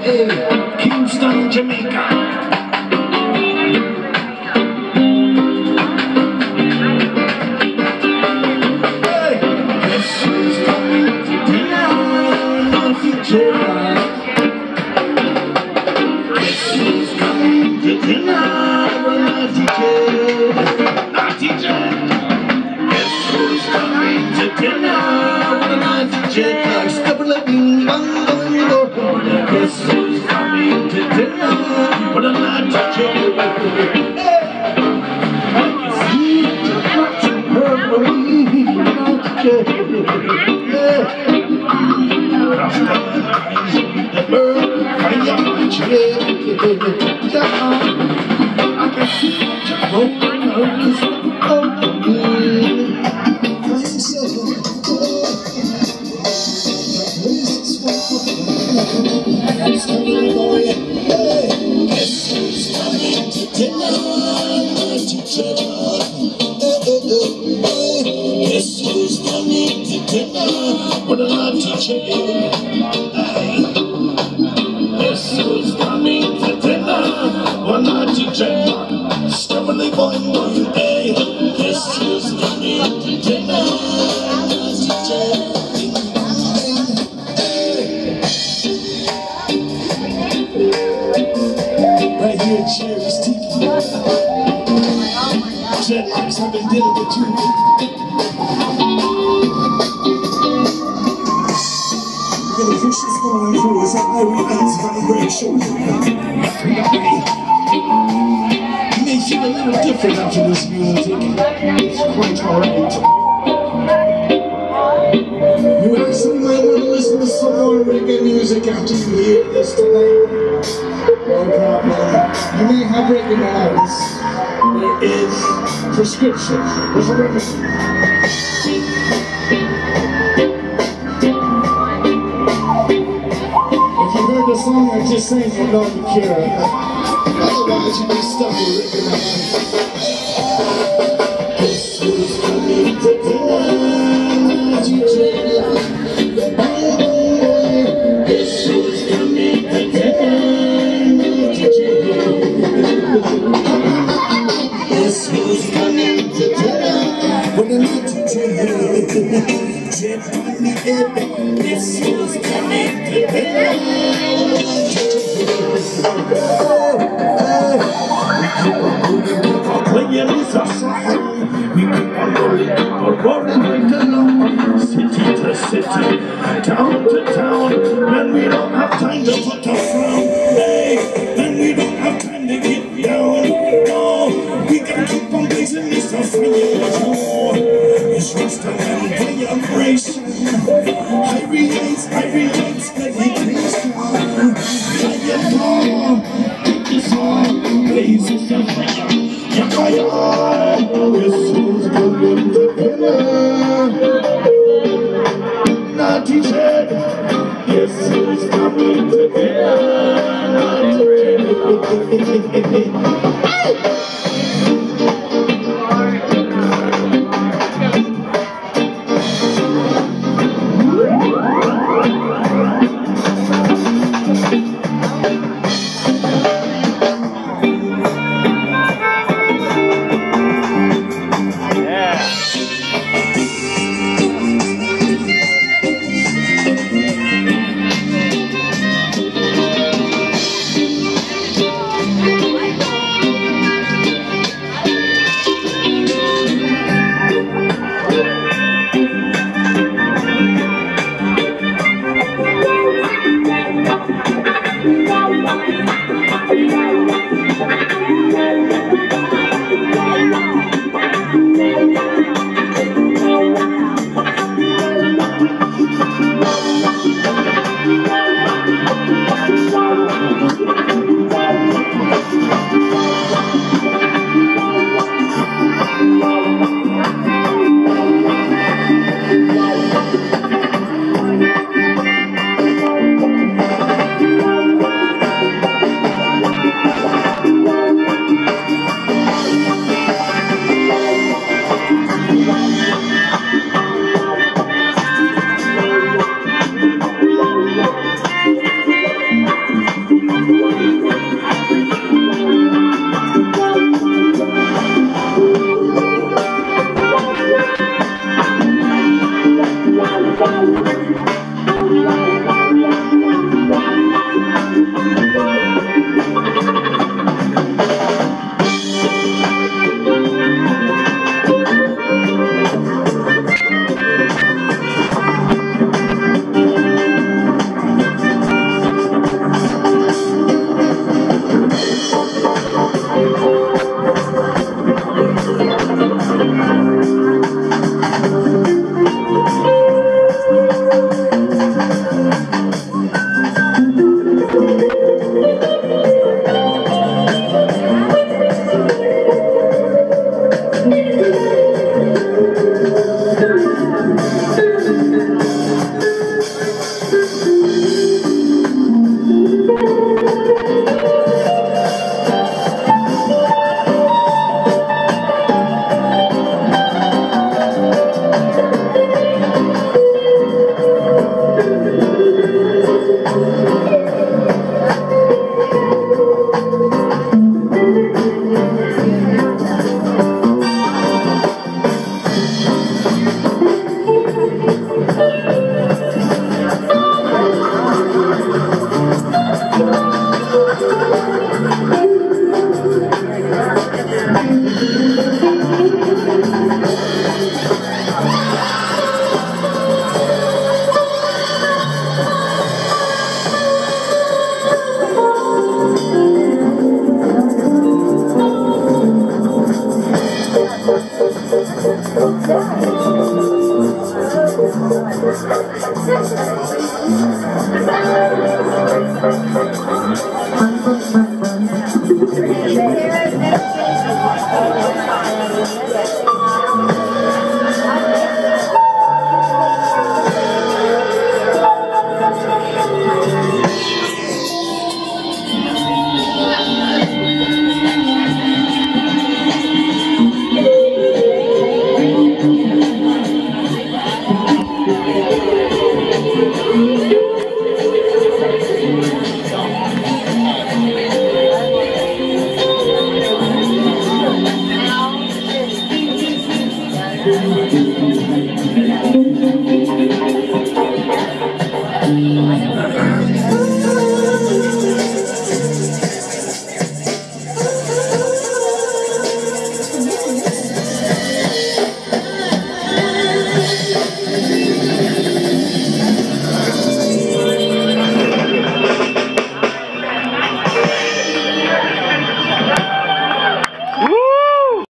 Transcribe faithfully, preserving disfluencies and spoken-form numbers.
Hey, Kingston, Jamaica. Guess who's coming to dinner with a night to chill? Guess who's coming to dinner with a lot to chill? Guess who's coming to dinner with a lot to chill? Stumbling one one day. Guess who's coming to dinner with a lot to chill? Right here, Cherry's Tiki. Jet, I've been dealing with you. We're gonna push this going through. It's an Irish vibration. You may feel a little different after this music. It's quite alright. You actually might want to listen to some more reggae music after you hear this tonight. No problem. You may have recognized there is prescription. There's a remedy. If you heard the song I just sang, you know the cure. Otherwise, you'd be stuck with reggae. Guess who's coming to dinner? Guess who's coming to dinner? Guess who's coming to dinner? When I'm not to dinner. Jet on the air. Guess who's coming to dinner? Playing this song, we keep on rolling, on rolling right along, city to city, town to town. When we don't have time to put a frown, hey, then we don't have time to get down. No, we gotta keep on blazing this fire. It's just a vibration. I relates, I relates, meditation. Fire more, it's on, blazes the fire. Fire, guess who's coming to dinner? Naughty Jed, guess who's coming to dinner? Naughty Jed. Thank you.